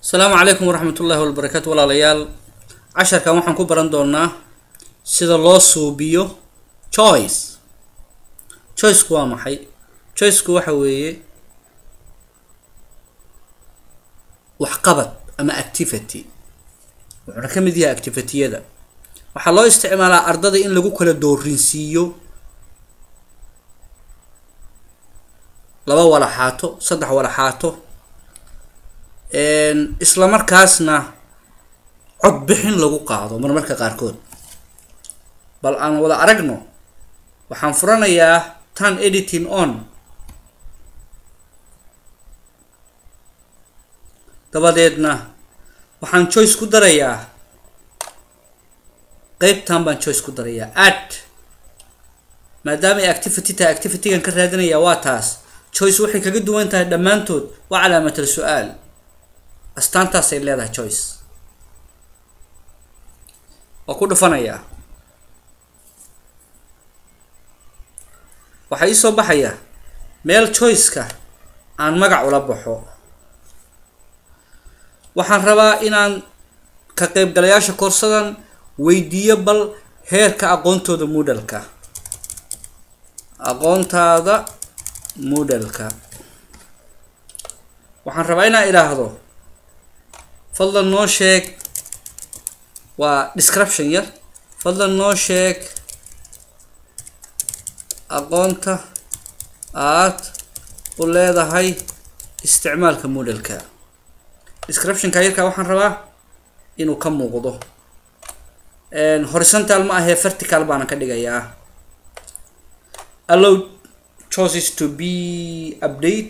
السلام عليكم ورحمة الله وبركاته. ولا ليال عشر كمان حنكون برندونا سيدا الله صوبيو choice كوا محي choice كوا حوي وحقبت أما activity وركم دي activity هذا وحلا استعمال أرض إن لجو كل دورينسيو لبا ولا حاتو صدح ولا حاتو isla markaasna cod bixin lagu qaado marmarka qaarkood bal aan wada aragno waxaan furanayaa turn editing on dabadeedna waxaan choice ku darayaa qaybtan baan choice ku darayaa add maadaama activity-gan ka raadinaya waa taas choice waxay kaga duwan tahay dhamaantood waa calaamad su'aal أستانتا سيل هذا choice وكل فنايا وحي صباحيا ميل choice كا عن مقع ولا بحو وحن ربا إن كقيب قلياشا كورسدان ويديبل هير كأقونتو دا مودل كا أقونتا دا مودل كا وحن ربا إنا إلى هذا فضل نو شيك و description ير فضل نو شيك أقونتا ولا هذا هاي استعمال كموديل كا description كاير كا وحن ربا إنه كم موضوع and horizontal ما هي vertical بانا كديجا allow choices to be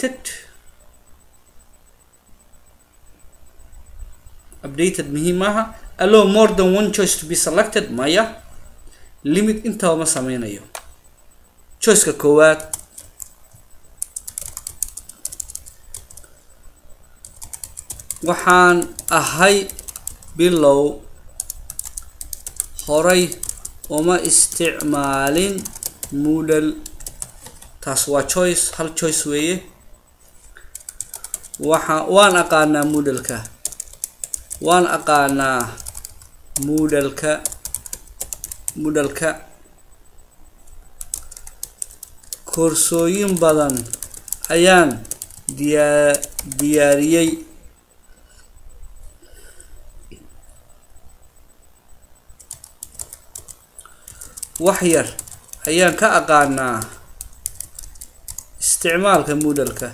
updated مهمها allow more than one choice to be selected مايا limit انت وما سمينايو choice ككوات وحان اهاي below هوري وما استعمالين Moodle تاسوا choice هل choice ويه وانا قانا Moodle كا وان أقانا Moodle كا كورسوين بدن أيان دياريي وحير أيان كأقانا استعمال كمودل كا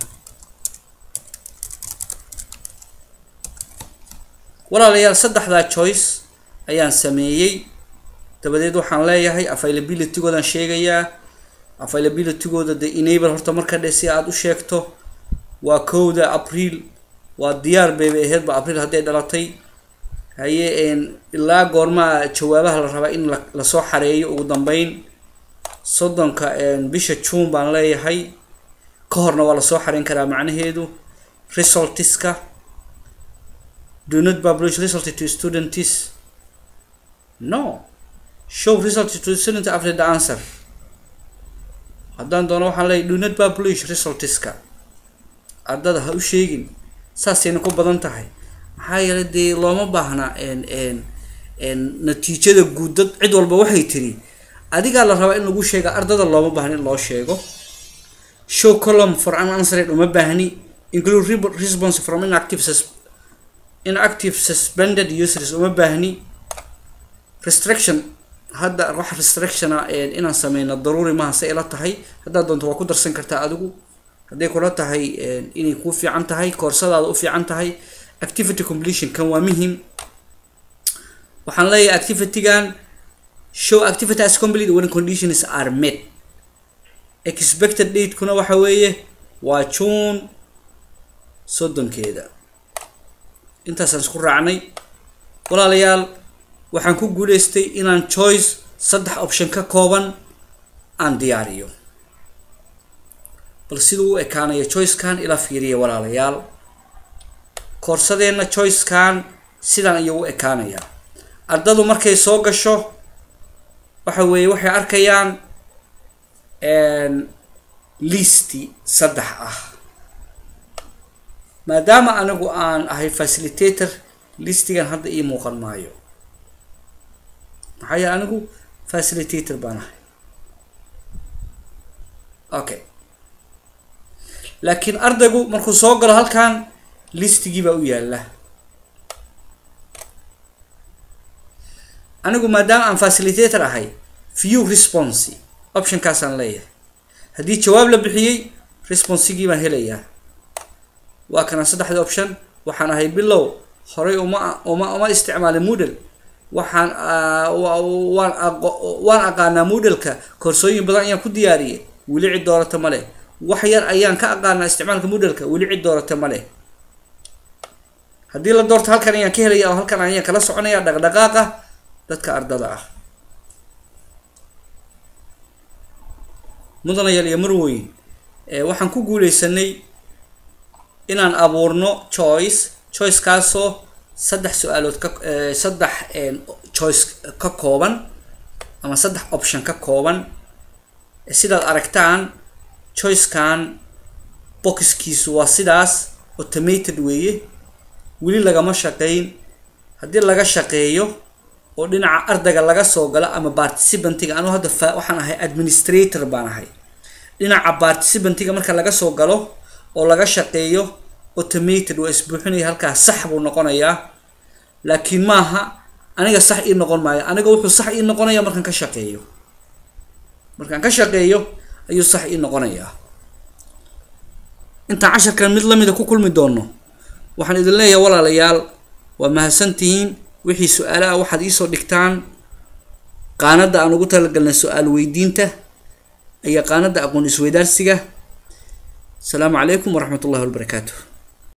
ولا ليال صدح ذا choice أيان سميي تبديدو حن لا يهي availability قدان شيء availability قدان the enable هرتا مركز دسي عادو شيكتو وكودا أبريل وديار بيبي هيد بأبريل هدي دلاتي هي إن إلا قرما جوابها الربا إن لسو حريي ودنبين صدن كأن بيشة تشوم بان لا يهي كهرنا ولا سو حرين كرا معنى هيدو results كا do not publish result to students. No. Show result to student after the answer. Haddaan doono waxaan leeyahay do not publish results ka. Ardada ha u sheegin. Saasayna ku badan tahay. Maxaa yeelay dee looma baahna natiijada guud dad cid walba waxay tiri. Adiga la rabaa in lagu sheego ardada looma baahna in loo sheego. Show column for an answer uma baahni. Include response from inactive suspended users uma baahni restriction hadda wax restriction inaan sameeyno daruuri ma aha ila tahay hadda doonto waa ku darsan kartaa adigu haday kula tahay inay ku fiican tahay koorsadaada u fiican tahay activity completion kan waa muhiim waxaan leeyahay activity-gan show activity as complete when conditions are met expected date kuna waxa weeye waa June 30keeda intaas aan isku raacnay walaalayaal waxaan ku guuleystay inaan choice saddex option ka kooban aan diyaariyo bal sidoo uu ekaanayo choice kan ila fiiriyo walaalayaal koorsadeena choice kan sidan ayuu u ekaanaya ardadu markay soo gasho waxa weeye waxay arkayaan listi saddex ah maadaama anigu aan ahay facilitator listigan hadda ii muuqan maayo maxaa yeelay anigu facilitator baan ahay okay laakiin ardaygu markuu soo galo halkan listigii baa u yaala anigu maadaama aan facilitator ahay view response option kaasaan leeyahay haddii jawaab la bixiyey responsigii baan helayaa waa kana saddexda option waxaan ahay bilow horay uma isticmaalay Moodle waxaan waan aqaanaa Moodle-ka koorsooyin badan ayaan ku diyaariyay weli cid doorata male wax yar ayaan ka aqaanaa isticmaalka Moodle-ka weli cid doorata male haddii la doorto halkan ayaan ka helayaa oo halkan ayaan kala soconayaa dhaqdhaqaaqa dadka ardada ah mudanayaal iyo marweyn waxaan ku guuleysanay inaan abuurno choice kaasoo saddex su'aalood ka choice ka kooban ama saddex option ka kooban sidaad aragtaan choice kan boxkiisu waa sidaas automated weeye weli lagama shaqeyn haddii laga shaqeeyo oo dhinaca ardayga laga soo galo ama participantiga anu hadda waxaan ahay administrator baan ahay dhinaca participantiga marka laga soo galo oo laga shaqeeyo automated waa isbuuxinaya halkaas sax buu noqonayaa laakiin maaha aniga sax ii noqon maayo aniga wuxuu sax ii noqonayaa markaan ka shaqeeyo ayuu sax ii noqonayaa inta casharkan mid lamida ku kulmi doono waxaan idin leeyahay walaalayaal waa mahadsantihiin wixii su'aalaha waxaad ii soo dhigtaan qaanada aan ugu talagalnay su'aal weydiinta iyo qaanada aqoon isweydaarsiga السلام عليكم ورحمة الله وبركاته.